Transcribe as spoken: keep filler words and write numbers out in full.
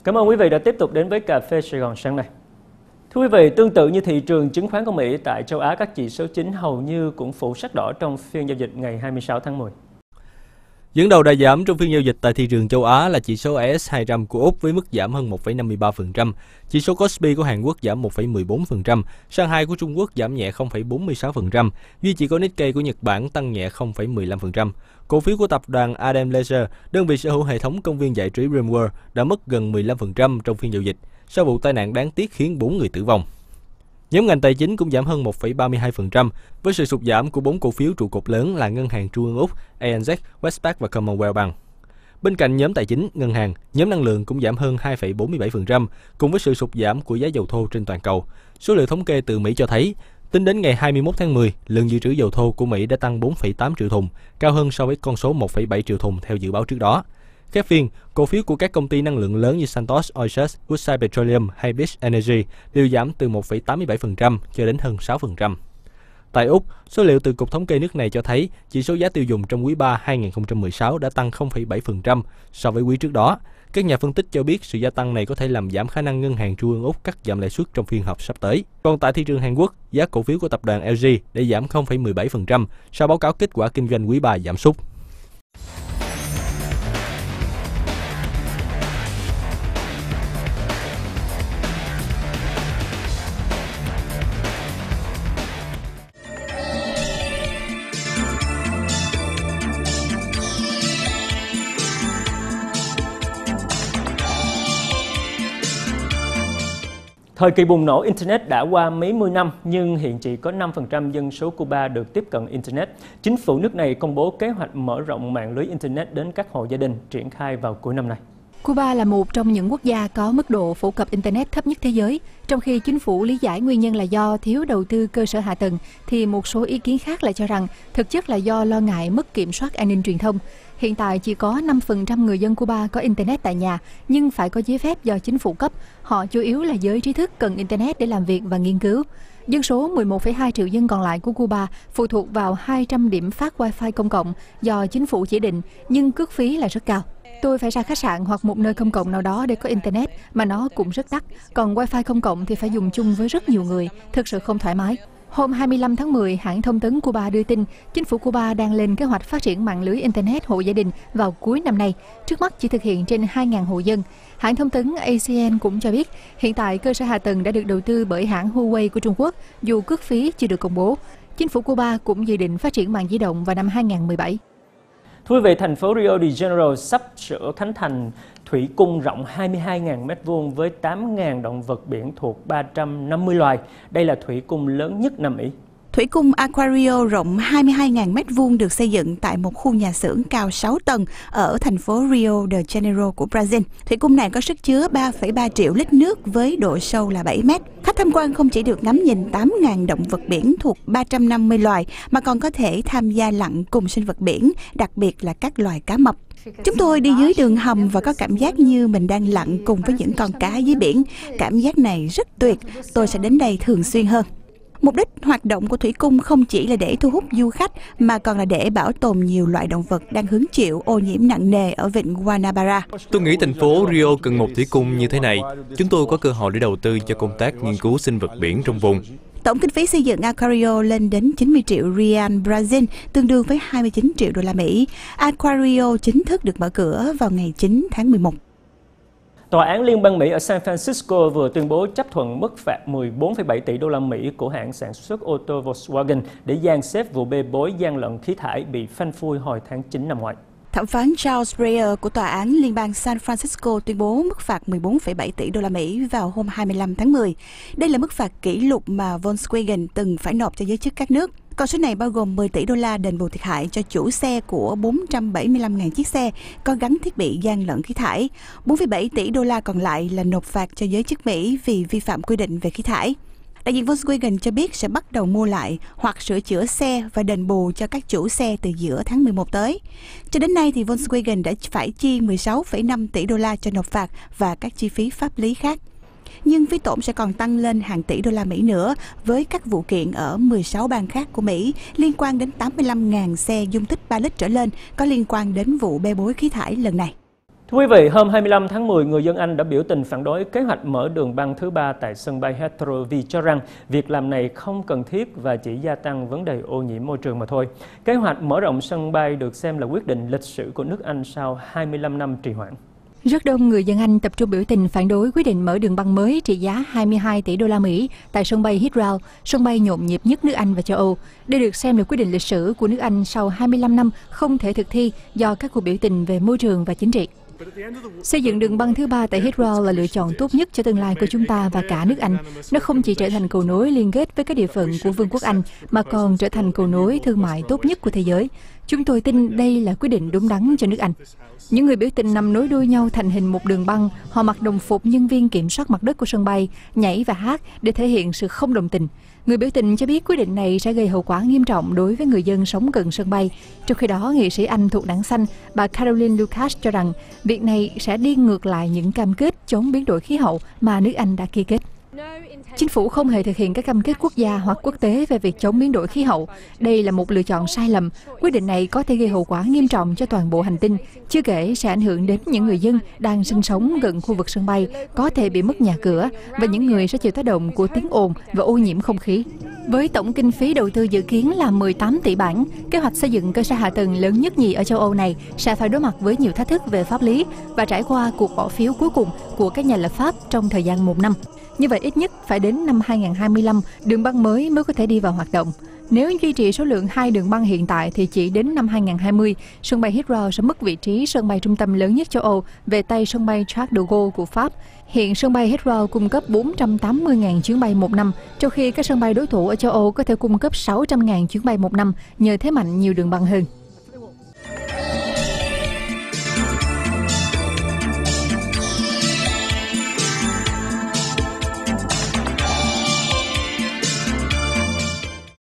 Cảm ơn quý vị đã tiếp tục đến với Cà phê Sài Gòn sáng nay. Thưa quý vị, tương tự như thị trường chứng khoán của Mỹ, tại châu Á các chỉ số chính hầu như cũng phủ sắc đỏ trong phiên giao dịch ngày hai mươi sáu tháng mười. Dẫn đầu đà giảm trong phiên giao dịch tại thị trường châu Á là chỉ số S and P hai trăm của Úc với mức giảm hơn một phẩy năm mươi ba phần trăm, chỉ số Kospi của Hàn Quốc giảm một phẩy mười bốn phần trăm, Shanghai của Trung Quốc giảm nhẹ không phẩy bốn mươi sáu phần trăm, duy chỉ có Nikkei của Nhật Bản tăng nhẹ không phẩy mười lăm phần trăm. Cổ phiếu của tập đoàn Adam Leisure, đơn vị sở hữu hệ thống công viên giải trí Dreamworld, đã mất gần mười lăm phần trăm trong phiên giao dịch sau vụ tai nạn đáng tiếc khiến bốn người tử vong. Nhóm ngành tài chính cũng giảm hơn một phẩy ba mươi hai phần trăm, với sự sụt giảm của bốn cổ phiếu trụ cột lớn là Ngân hàng Trung ương Úc, a en dét, Westpac và Commonwealth Bank. Bên cạnh nhóm tài chính, ngân hàng, nhóm năng lượng cũng giảm hơn hai phẩy bốn mươi bảy phần trăm, cùng với sự sụt giảm của giá dầu thô trên toàn cầu. Số liệu thống kê từ Mỹ cho thấy, tính đến ngày hai mươi mốt tháng mười, lượng dự trữ dầu thô của Mỹ đã tăng bốn phẩy tám triệu thùng, cao hơn so với con số một phẩy bảy triệu thùng theo dự báo trước đó. Khép phiên, cổ phiếu của các công ty năng lượng lớn như Santos, Oasis, Woodside Petroleum hay Beach Energy đều giảm từ một phẩy tám mươi bảy phần trăm cho đến hơn sáu phần trăm. Tại Úc, số liệu từ Cục Thống kê nước này cho thấy chỉ số giá tiêu dùng trong quý ba hai nghìn không trăm mười sáu đã tăng không phẩy bảy phần trăm so với quý trước đó. Các nhà phân tích cho biết sự gia tăng này có thể làm giảm khả năng Ngân hàng Trung ương Úc cắt giảm lãi suất trong phiên họp sắp tới. Còn tại thị trường Hàn Quốc, giá cổ phiếu của tập đoàn lờ giê đã giảm không phẩy mười bảy phần trăm sau báo cáo kết quả kinh doanh quý ba giảm sút. Thời kỳ bùng nổ Internet đã qua mấy mươi năm, nhưng hiện chỉ có năm phần trăm dân số Cuba được tiếp cận Internet. Chính phủ nước này công bố kế hoạch mở rộng mạng lưới Internet đến các hộ gia đình, triển khai vào cuối năm nay. Cuba là một trong những quốc gia có mức độ phổ cập Internet thấp nhất thế giới. Trong khi chính phủ lý giải nguyên nhân là do thiếu đầu tư cơ sở hạ tầng, thì một số ý kiến khác lại cho rằng thực chất là do lo ngại mất kiểm soát an ninh truyền thông. Hiện tại chỉ có năm phần trăm người dân Cuba có Internet tại nhà, nhưng phải có giấy phép do chính phủ cấp. Họ chủ yếu là giới trí thức cần Internet để làm việc và nghiên cứu. Dân số mười một phẩy hai triệu dân còn lại của Cuba phụ thuộc vào hai trăm điểm phát Wi-Fi công cộng do chính phủ chỉ định, nhưng cước phí là rất cao. Tôi phải ra khách sạn hoặc một nơi công cộng nào đó để có Internet, mà nó cũng rất đắt. Còn Wi-Fi công cộng thì phải dùng chung với rất nhiều người, thực sự không thoải mái. Hôm hai mươi lăm tháng mười, hãng thông tấn Cuba đưa tin chính phủ Cuba đang lên kế hoạch phát triển mạng lưới Internet hộ gia đình vào cuối năm nay. Trước mắt chỉ thực hiện trên hai nghìn hộ dân. Hãng thông tấn a xê en cũng cho biết hiện tại cơ sở hạ tầng đã được đầu tư bởi hãng Huawei của Trung Quốc, dù cước phí chưa được công bố. Chính phủ Cuba cũng dự định phát triển mạng di động vào năm hai nghìn không trăm mười bảy. Thưa quý vị, thành phố Rio de Janeiro sắp sửa khánh thành thủy cung rộng hai mươi hai nghìn mét vuông với tám nghìn động vật biển thuộc ba trăm năm mươi loài. Đây là thủy cung lớn nhất Nam Mỹ. Thủy cung Aquario rộng hai mươi hai nghìn mét vuông được xây dựng tại một khu nhà xưởng cao sáu tầng ở thành phố Rio de Janeiro của Brazil. Thủy cung này có sức chứa ba phẩy ba triệu lít nước với độ sâu là bảy mét. Khách tham quan không chỉ được ngắm nhìn tám nghìn động vật biển thuộc ba trăm năm mươi loài mà còn có thể tham gia lặn cùng sinh vật biển, đặc biệt là các loài cá mập. Chúng tôi đi dưới đường hầm và có cảm giác như mình đang lặn cùng với những con cá dưới biển. Cảm giác này rất tuyệt, tôi sẽ đến đây thường xuyên hơn. Mục đích hoạt động của thủy cung không chỉ là để thu hút du khách mà còn là để bảo tồn nhiều loại động vật đang hứng chịu ô nhiễm nặng nề ở vịnh Guanabara. Tôi nghĩ thành phố Rio cần một thủy cung như thế này. Chúng tôi có cơ hội để đầu tư cho công tác nghiên cứu sinh vật biển trong vùng. Tổng kinh phí xây dựng Aquario lên đến chín mươi triệu Real Brazil, tương đương với hai mươi chín triệu đô la Mỹ. Aquario chính thức được mở cửa vào ngày chín tháng mười một. Tòa án Liên bang Mỹ ở San Francisco vừa tuyên bố chấp thuận mức phạt mười bốn phẩy bảy tỷ đô la Mỹ của hãng sản xuất ô tô Volkswagen để dàn xếp vụ bê bối gian lận khí thải bị phanh phui hồi tháng chín năm ngoái. Thẩm phán Charles Breyer của Tòa án Liên bang San Francisco tuyên bố mức phạt mười bốn phẩy bảy tỷ đô la Mỹ vào hôm hai mươi lăm tháng mười. Đây là mức phạt kỷ lục mà Volkswagen từng phải nộp cho giới chức các nước. Con số này bao gồm mười tỷ đô la đền bù thiệt hại cho chủ xe của bốn trăm bảy mươi lăm nghìn chiếc xe có gắn thiết bị gian lận khí thải. bốn phẩy bảy tỷ đô la còn lại là nộp phạt cho giới chức Mỹ vì vi phạm quy định về khí thải. Đại diện Volkswagen cho biết sẽ bắt đầu mua lại hoặc sửa chữa xe và đền bù cho các chủ xe từ giữa tháng mười một tới. Cho đến nay thì Volkswagen đã phải chi mười sáu phẩy năm tỷ đô la cho nộp phạt và các chi phí pháp lý khác. Nhưng phí tổn sẽ còn tăng lên hàng tỷ đô la Mỹ nữa với các vụ kiện ở mười sáu bang khác của Mỹ liên quan đến tám mươi lăm nghìn xe dung tích ba lít trở lên có liên quan đến vụ bê bối khí thải lần này. Thưa quý vị, hôm hai mươi lăm tháng mười, người dân Anh đã biểu tình phản đối kế hoạch mở đường băng thứ ba tại sân bay Heathrow vì cho rằng việc làm này không cần thiết và chỉ gia tăng vấn đề ô nhiễm môi trường mà thôi. Kế hoạch mở rộng sân bay được xem là quyết định lịch sử của nước Anh sau hai mươi lăm năm trì hoãn. Rất đông người dân Anh tập trung biểu tình phản đối quyết định mở đường băng mới trị giá hai mươi hai tỷ đô la Mỹ tại sân bay Heathrow, sân bay nhộn nhịp nhất nước Anh và châu Âu. Đây được xem là quyết định lịch sử của nước Anh sau hai mươi lăm năm không thể thực thi do các cuộc biểu tình về môi trường và chính trị. Xây dựng đường băng thứ ba tại Heathrow là lựa chọn tốt nhất cho tương lai của chúng ta và cả nước Anh. Nó không chỉ trở thành cầu nối liên kết với các địa phận của Vương quốc Anh, mà còn trở thành cầu nối thương mại tốt nhất của thế giới. Chúng tôi tin đây là quyết định đúng đắn cho nước Anh. Những người biểu tình nằm nối đuôi nhau thành hình một đường băng, họ mặc đồng phục nhân viên kiểm soát mặt đất của sân bay, nhảy và hát để thể hiện sự không đồng tình. Người biểu tình cho biết quyết định này sẽ gây hậu quả nghiêm trọng đối với người dân sống gần sân bay. Trong khi đó, nghị sĩ Anh thuộc Đảng Xanh, bà Caroline Lucas cho rằng việc này sẽ đi ngược lại những cam kết chống biến đổi khí hậu mà nước Anh đã ký kết. Chính phủ không hề thực hiện các cam kết quốc gia hoặc quốc tế về việc chống biến đổi khí hậu. Đây là một lựa chọn sai lầm. Quyết định này có thể gây hậu quả nghiêm trọng cho toàn bộ hành tinh, chưa kể sẽ ảnh hưởng đến những người dân đang sinh sống gần khu vực sân bay, có thể bị mất nhà cửa, và những người sẽ chịu tác động của tiếng ồn và ô nhiễm không khí. Với tổng kinh phí đầu tư dự kiến là mười tám tỷ bảng, kế hoạch xây dựng cơ sở hạ tầng lớn nhất nhì ở châu Âu này sẽ phải đối mặt với nhiều thách thức về pháp lý và trải qua cuộc bỏ phiếu cuối cùng của các nhà lập pháp trong thời gian một năm. Như vậy, ít nhất phải đến năm hai nghìn không trăm hai mươi lăm, đường băng mới mới có thể đi vào hoạt động. Nếu duy trì số lượng hai đường băng hiện tại thì chỉ đến năm hai nghìn không trăm hai mươi, sân bay Heathrow sẽ mất vị trí sân bay trung tâm lớn nhất châu Âu về tay sân bay Charles de Gaulle của Pháp. Hiện sân bay Heathrow cung cấp bốn trăm tám mươi nghìn chuyến bay một năm, trong khi các sân bay đối thủ ở châu Âu có thể cung cấp sáu trăm nghìn chuyến bay một năm nhờ thế mạnh nhiều đường băng hơn.